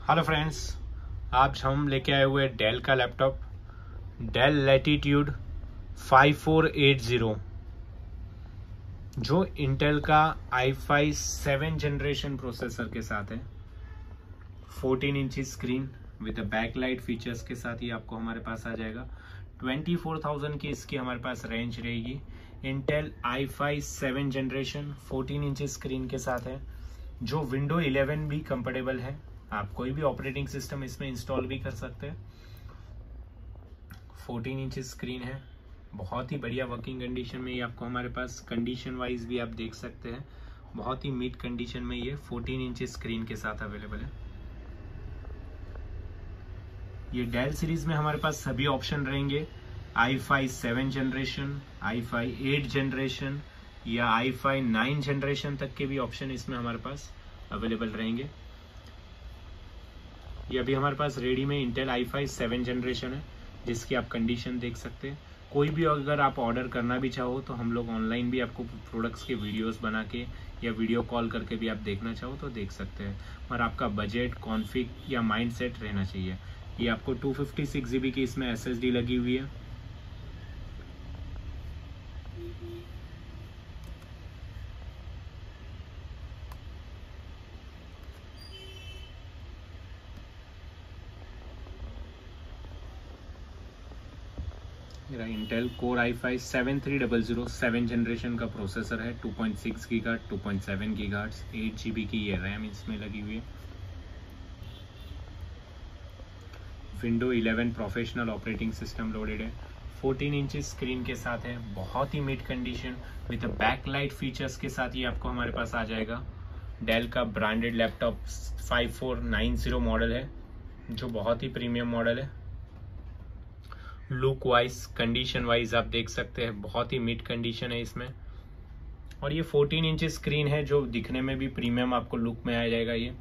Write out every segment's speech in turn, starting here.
Hello friends, आज हम लेके आए हुए डेल का लैपटॉप डेल लैटिट्यूड 5480 जो इंटेल का i5 7 जनरेशन प्रोसेसर के साथ है। 14 inch screen with backlight features के साथ ही आपको हमारे पास आ जाएगा। 24,000 की इसकी हमारे पास रेंज रहेगी। Intel i5 7 generation 14 inch screen के साथ है, जो विंडो 11 भी कंफर्टेबल है। आप कोई भी ऑपरेटिंग सिस्टम इसमें इंस्टॉल भी कर सकते हैं। 14 इंच स्क्रीन है, बहुत ही बढ़िया वर्किंग कंडीशन में ये आपको हमारे पास, कंडीशन वाइज भी आप देख सकते हैं, बहुत ही मिड कंडीशन में ये 14 इंच स्क्रीन के साथ अवेलेबल है। ये डेल सीरीज में हमारे पास सभी ऑप्शन रहेंगे। i5 7 जनरेशन, i5 8 जनरेशन या i5 9 जनरेशन तक के भी ऑप्शन इसमें हमारे पास अवेलेबल रहेंगे। ये अभी हमारे पास रेडी में इंटेल i5 7 जनरेशन है, जिसकी आप कंडीशन देख सकते हैं। कोई भी अगर आप ऑर्डर करना भी चाहो तो हम लोग ऑनलाइन भी आपको प्रोडक्ट्स के वीडियोस बना के या वीडियो कॉल करके भी आप देखना चाहो तो देख सकते हैं। और आपका बजट, कॉन्फ़िग या माइंडसेट रहना चाहिए। ये आपको 256 GB की इसमें SSD लगी हुई है। मेरा इंटेल कोर i5 7300 7 जनरेशन का प्रोसेसर है। 2.6 गीगाहर्ट्ज़, 2.7 गीगाहर्ट्ज़, 8 GB की ये रैम इसमें लगी हुई है। Window 11 professional operating system loaded है। 14 इंच स्क्रीन के साथ है, बहुत ही mid condition with backlight features के साथ ये आपको हमारे पास आ जाएगा। डेल का ब्रांडेड लैपटॉप 5490 मॉडल है, जो बहुत ही प्रीमियम मॉडल है। लुक वाइज, कंडीशन वाइज आप देख सकते हैं, बहुत ही मिड कंडीशन है इसमें। और ये 14 इंच स्क्रीन है, जो दिखने में भी प्रीमियम आपको लुक में आ जाएगा। ये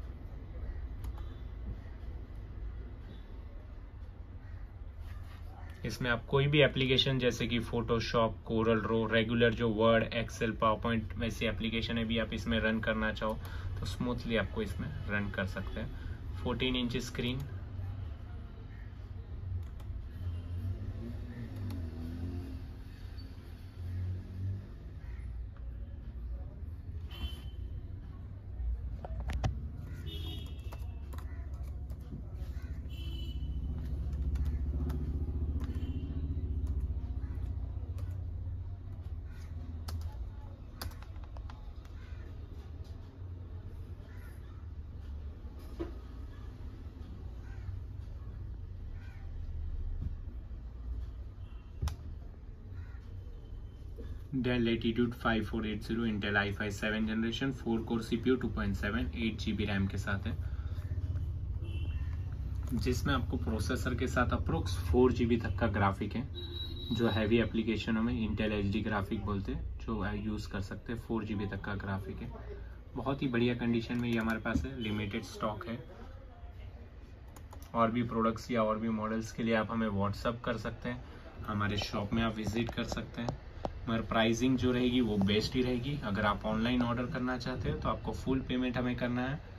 इसमें आप कोई भी एप्लीकेशन जैसे कि फोटोशॉप, कोरल ड्रॉ, रेगुलर जो वर्ड, एक्सेल, पावरपॉइंट वैसी एप्लीकेशन है भी आप इसमें रन करना चाहो तो स्मूथली आपको इसमें रन कर सकते हैं। 14 inch screen, Dell Latitude 5480 Intel i5 7 generation 4 core CPU 2.7 8 GB RAM के साथ है, जिसमें आपको प्रोसेसर के साथ अप्रोक्स 4 GB तक का ग्राफिक है, जो हैवी एप्लीकेशनों में इंटेल HD ग्राफिक बोलते हैं, जो यूज़ कर सकते हैं। 4 GB तक का ग्राफिक है, बहुत ही बढ़िया कंडीशन में ये हमारे पास है। लिमिटेड स्टॉक है। और भी प्रोडक्ट्स या और भी मॉडल्स के लिए आप हमें व्हाट्सअप कर सकते हैं, हमारे शॉप में आप विजिट कर सकते हैं। मगर प्राइसिंग जो रहेगी वो बेस्ट ही रहेगी। अगर आप ऑनलाइन ऑर्डर करना चाहते हो तो आपको फुल पेमेंट हमें करना है।